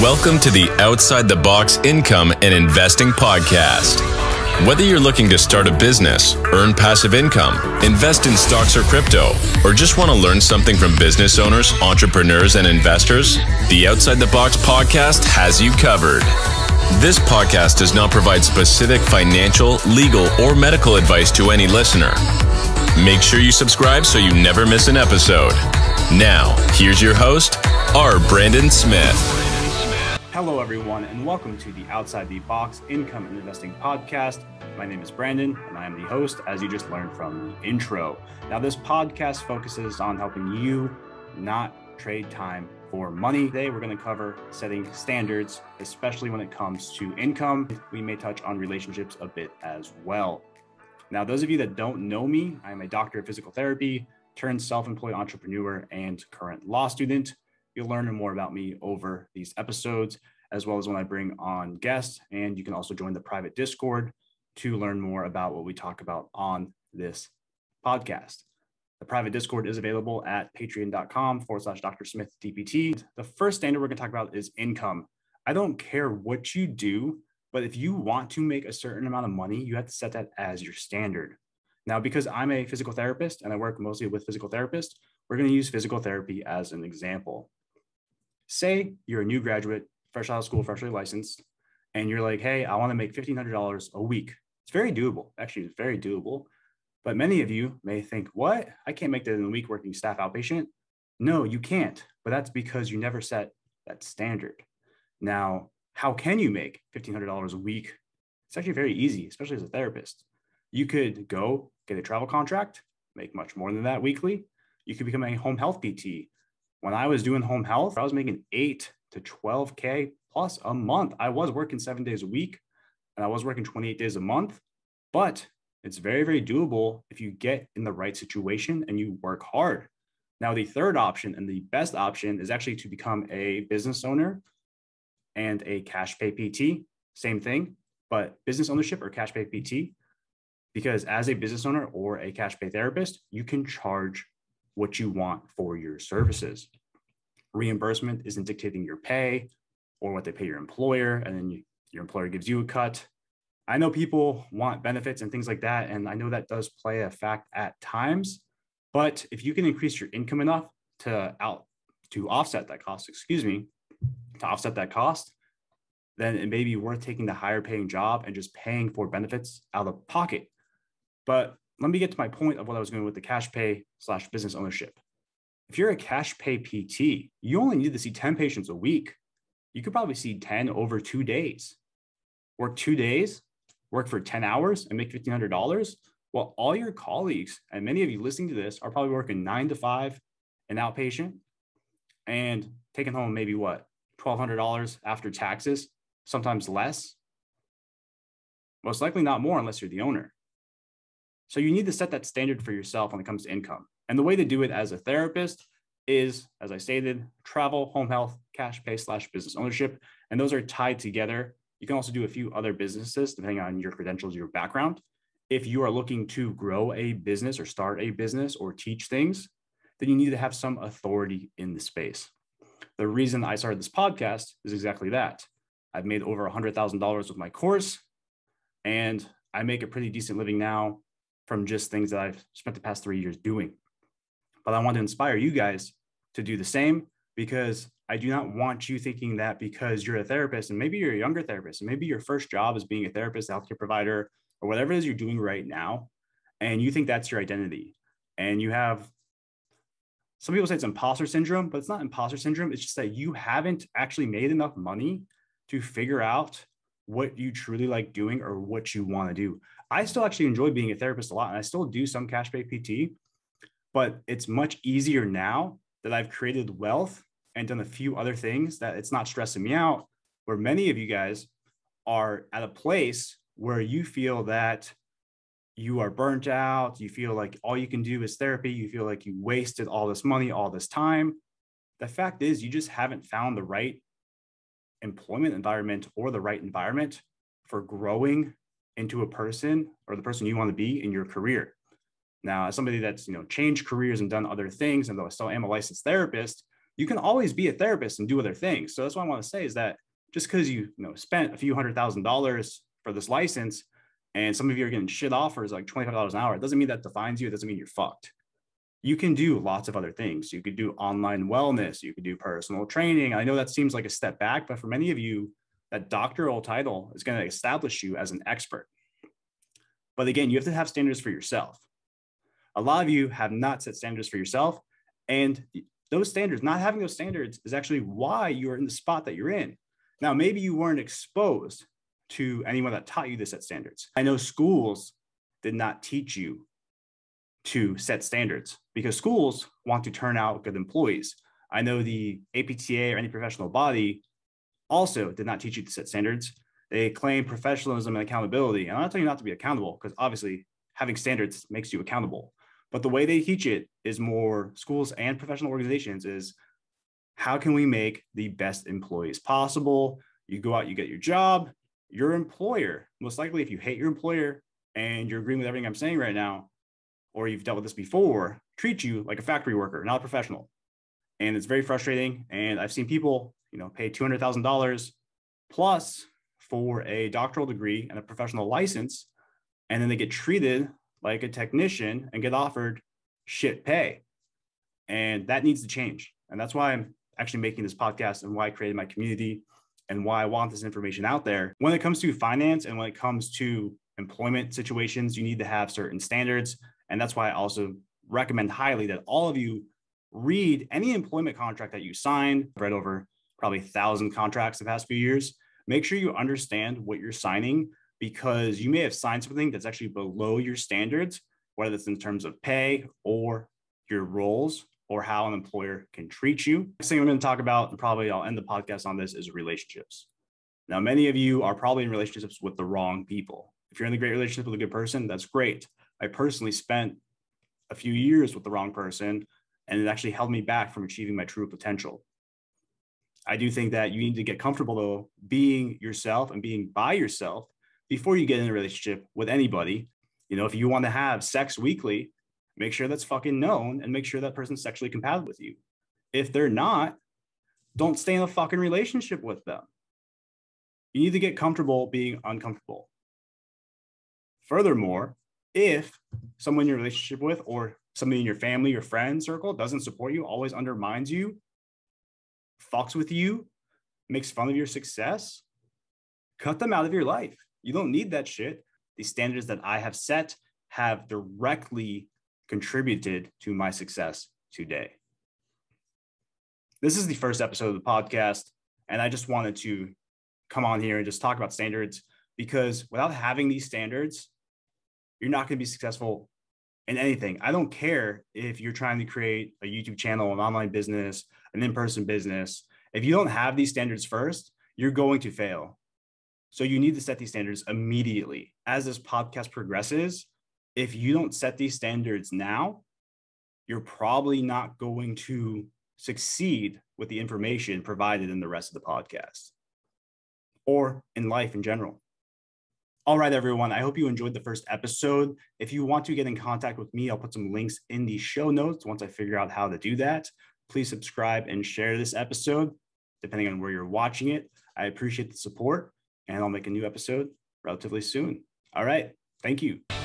Welcome to the Outside the Box Income and Investing Podcast. Whether you're looking to start a business, earn passive income, invest in stocks or crypto, or just want to learn something from business owners, entrepreneurs, and investors, the Outside the Box Podcast has you covered. This podcast does not provide specific financial, legal, or medical advice to any listener. Make sure you subscribe so you never miss an episode. Now, here's your host, R. Brandon Smith. Hello, everyone, and welcome to the Outside the Box Income and Investing Podcast. My name is Brandon, and I am the host, as you just learned from the intro. Now, this podcast focuses on helping you not trade time for money. Today, we're going to cover setting standards, especially when it comes to income. We may touch on relationships a bit as well. Now, those of you that don't know me, I'm a doctor of physical therapy, turned self-employed entrepreneur, and current law student. You'll learn more about me over these episodes, as well as when I bring on guests. And you can also join the private Discord to learn more about what we talk about on this podcast. The private Discord is available at patreon.com/Dr. Smith DPT. The first standard we're going to talk about is income. I don't care what you do, but if you want to make a certain amount of money, you have to set that as your standard. Now, because I'm a physical therapist and I work mostly with physical therapists, we're going to use physical therapy as an example. Say you're a new graduate, fresh out of school, freshly licensed, and you're like, hey, I want to make $1,500 a week. It's very doable. Actually, it's very doable. But many of you may think, what? I can't make that in a week working staff outpatient. No, you can't. But that's because you never set that standard. Now, how can you make $1,500 a week? It's actually very easy, especially as a therapist. You could go get a travel contract, make much more than that weekly. You could become a home health PT. When I was doing home health, I was making 8 to 12K plus a month. I was working 7 days a week and I was working 28 days a month, but it's very, very doable if you get in the right situation and you work hard. Now, the third option and the best option is actually to become a business owner and a cash pay PT. Same thing, but business ownership or cash pay PT, because as a business owner or a cash pay therapist, you can charge what you want for your services. Reimbursement isn't dictating your pay or what they pay your employer, and then your employer gives you a cut. I know people want benefits and things like that, and I know that does play a fact at times, but if you can increase your income enough to offset that cost, then it may be worth taking the higher paying job and just paying for benefits out of pocket. But let me get to my point of what I was going with the cash pay / business ownership. If you're a cash pay PT, you only need to see 10 patients a week. You could probably see 10 over 2 days. Work 2 days, work for 10 hours and make $1,500. Well, all your colleagues and many of you listening to this are probably working 9 to 5 in outpatient and taking home maybe what, $1,200 after taxes, sometimes less. Most likely not more unless you're the owner. So you need to set that standard for yourself when it comes to income. And the way to do it as a therapist is, as I stated, travel, home health, cash pay / business ownership. And those are tied together. You can also do a few other businesses depending on your credentials, your background. If you are looking to grow a business or start a business or teach things, then you need to have some authority in the space. The reason I started this podcast is exactly that. I've made over $100,000 with my course, and I make a pretty decent living now from just things that I've spent the past 3 years doing. But I want to inspire you guys to do the same, because I do not want you thinking that because you're a therapist and maybe you're a younger therapist and maybe your first job is being a therapist, a healthcare provider, or whatever it is you're doing right now, and you think that's your identity. And you have, some people say it's imposter syndrome, but it's not imposter syndrome. It's just that you haven't actually made enough money to figure out what you truly like doing or what you want to do. I still actually enjoy being a therapist a lot, and I still do some cash pay PT, but it's much easier now that I've created wealth and done a few other things that it's not stressing me out, where many of you guys are at a place where you feel that you are burnt out. You feel like all you can do is therapy. You feel like you wasted all this money, all this time. The fact is, you just haven't found the right employment environment or the right environment for growing into a person or the person you want to be in your career. Now, as somebody that's, changed careers and done other things, and though I still am a licensed therapist, you can always be a therapist and do other things. So that's what I want to say is that just because you spent a few $100,000 for this license and some of you are getting shit offers like $25 an hour, it doesn't mean that defines you. It doesn't mean you're fucked. You can do lots of other things. You could do online wellness. You could do personal training. I know that seems like a step back, but for many of you, that doctoral title is going to establish you as an expert. But again, you have to have standards for yourself. A lot of you have not set standards for yourself. And those standards, not having those standards is actually why you are in the spot that you're in. Now, maybe you weren't exposed to anyone that taught you to set standards. I know schools did not teach you to set standards because schools want to turn out good employees. I know the APTA or any professional body also did not teach you to set standards. They claim professionalism and accountability. And I'm not telling you not to be accountable because obviously having standards makes you accountable. But the way they teach it is more schools and professional organizations is how can we make the best employees possible? You go out, you get your job, your employer, most likely if you hate your employer and you're agreeing with everything I'm saying right now, or you've dealt with this before, treat you like a factory worker, not a professional. And it's very frustrating. And I've seen people, pay $200,000 plus for a doctoral degree and a professional license, and then they get treated like a technician and get offered shit pay. And that needs to change. And that's why I'm actually making this podcast and why I created my community and why I want this information out there. When it comes to finance and when it comes to employment situations, you need to have certain standards. And that's why I also recommend highly that all of you read any employment contract that you sign. I've read over probably 1,000 contracts the past few years. Make sure you understand what you're signing because you may have signed something that's actually below your standards, whether it's in terms of pay or your roles or how an employer can treat you. Next thing I'm going to talk about, and probably I'll end the podcast on this, is relationships. Now, many of you are probably in relationships with the wrong people. If you're in a great relationship with a good person, that's great. I personally spent a few years with the wrong person, and it actually held me back from achieving my true potential. I do think that you need to get comfortable, though, being yourself and being by yourself before you get in a relationship with anybody. If you want to have sex weekly, make sure that's fucking known and make sure that person's sexually compatible with you. If they're not, don't stay in a fucking relationship with them. You need to get comfortable being uncomfortable. Furthermore, if someone you're in a relationship with or somebody in your family or friend circle doesn't support you, always undermines you, fucks with you, makes fun of your success, cut them out of your life. You don't need that shit. The standards that I have set have directly contributed to my success today. This is the first episode of the podcast, and I just wanted to come on here and just talk about standards because without having these standards, you're not going to be successful in anything. I don't care if you're trying to create a YouTube channel, an online business, an in-person business. If you don't have these standards first, you're going to fail. So you need to set these standards immediately. As this podcast progresses, if you don't set these standards now, you're probably not going to succeed with the information provided in the rest of the podcast or in life in general. All right, everyone. I hope you enjoyed the first episode. If you want to get in contact with me, I'll put some links in the show notes once I figure out how to do that. Please subscribe and share this episode, depending on where you're watching it. I appreciate the support, and I'll make a new episode relatively soon. All right. Thank you.